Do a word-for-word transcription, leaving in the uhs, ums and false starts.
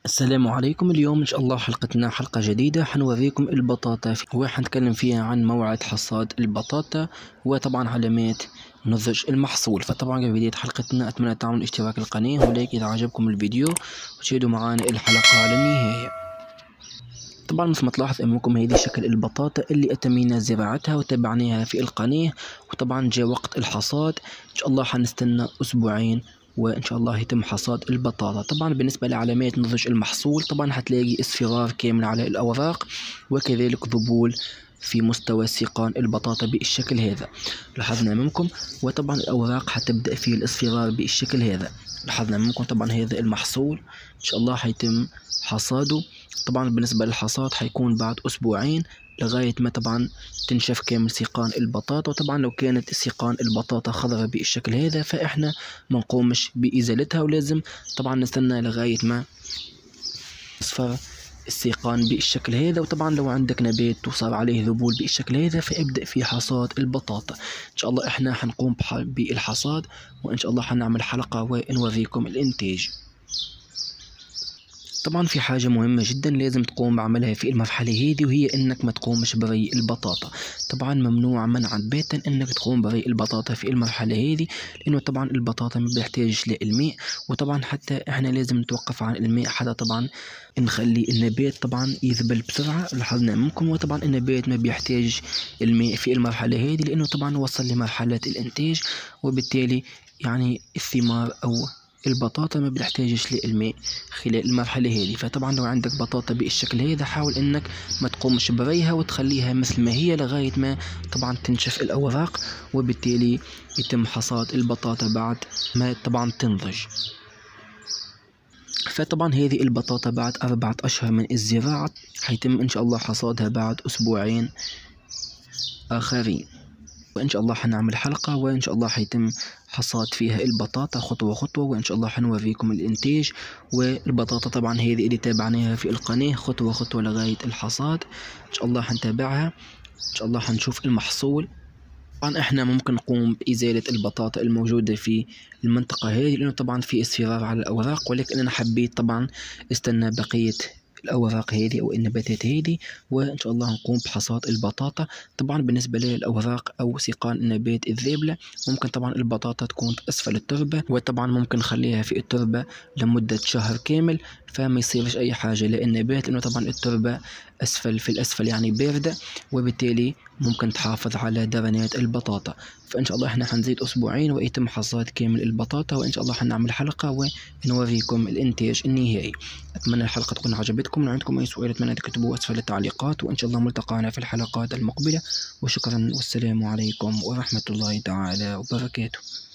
السلام عليكم. اليوم إن شاء الله حلقتنا حلقة جديدة حنوريكم البطاطا وحنتكلم فيها عن موعد حصاد البطاطا وطبعا علامات نضج المحصول. فطبعا قبل بداية حلقتنا أتمنى تعملوا اشتراك القناة ولايك إذا عجبكم الفيديو وتشاهدوا معنا الحلقة للنهاية. طبعا مثل ما تلاحظ أمامكم هذه شكل البطاطا اللي أتمينا زراعتها وتابعناها في القناة، وطبعا جاء وقت الحصاد إن شاء الله حنستنى أسبوعين وإن شاء الله يتم حصاد البطاطا. طبعا بالنسبة لعلامات نضج المحصول طبعا هتلاقي اصفرار كامل على الأوراق وكذلك ذبول في مستوى سيقان البطاطا بالشكل هذا لاحظنا أمامكم، وطبعا الأوراق حتبدأ في الاصفرار بالشكل هذا لاحظنا أمامكم. طبعا هذا المحصول إن شاء الله حيتم حصاده. طبعا بالنسبة للحصاد حيكون بعد أسبوعين لغاية ما طبعا تنشف كامل سيقان البطاطا. وطبعا لو كانت سيقان البطاطا خضراء بالشكل هذا فإحنا ما نقومش بإزالتها، ولازم طبعا نستنى لغاية ما يصفر السيقان بالشكل هذا. وطبعا لو عندك نبات وصار عليه ذبول بالشكل هذا فابدأ في حصاد البطاطا. إن شاء الله إحنا حنقوم بالحصاد وإن شاء الله حنعمل حلقة ونوريكم الإنتاج. طبعا في حاجة مهمة جدا لازم تقوم بعملها في المرحلة هذه، وهي انك ما تقومش بري البطاطا. طبعا ممنوع منعا باتا انك تقوم بري البطاطا في المرحلة هذه، لانه طبعا البطاطا ما بيحتاجش للماء، وطبعا حتى احنا لازم نتوقف عن الماء حتى طبعا نخلي النبات طبعا يذبل بسرعة لاحظنا منكم. وطبعا النبات ما بيحتاج الماء في المرحلة هذه لانه طبعا وصل لمرحلة الانتاج، وبالتالي يعني الثمار او البطاطا ما بتحتاجش للماء خلال المرحلة هذه. فطبعا لو عندك بطاطا بالشكل هذا حاول انك ما تقومش بريها وتخليها مثل ما هي لغاية ما طبعا تنشف الأوراق، وبالتالي يتم حصاد البطاطا بعد ما طبعا تنضج. فطبعا هذه البطاطا بعد أربعة أشهر من الزراعة حيتم إن شاء الله حصادها بعد أسبوعين آخرين، وإن شاء الله حنعمل حلقة وإن شاء الله حيتم حصاد فيها البطاطا خطوة خطوة، وإن شاء الله حنوريكم الإنتاج. والبطاطا طبعا هذه اللي تابعناها في القناة خطوة خطوة لغاية الحصاد إن شاء الله حنتابعها إن شاء الله حنشوف المحصول. طبعا إحنا ممكن نقوم بإزالة البطاطا الموجودة في المنطقة هذه لأنه طبعا في اصفرار على الأوراق، ولكن أنا حبيت طبعا استنى بقية الأوراق هذه أو النباتات هذه وإن شاء الله نقوم بحصاد البطاطا. طبعا بالنسبة للأوراق أو سيقان النبات الذابلة ممكن طبعا البطاطا تكون أسفل التربة، وطبعا ممكن نخليها في التربة لمدة شهر كامل فما يصيرش أي حاجة للنبات، لأنه طبعا التربة أسفل في الأسفل يعني باردة، وبالتالي ممكن تحافظ على درنات البطاطا. فإن شاء الله إحنا حنزيد أسبوعين ويتم حصاد كامل البطاطا، وإن شاء الله حنعمل حلقة ونوريكم الإنتاج النهائي. أتمنى الحلقة تكون عجبتكم. لو عندكم أي سؤال أتمنى تكتبوه أسفل التعليقات، وإن شاء الله ملتقانا في الحلقات المقبلة. وشكرا والسلام عليكم ورحمة الله تعالى وبركاته.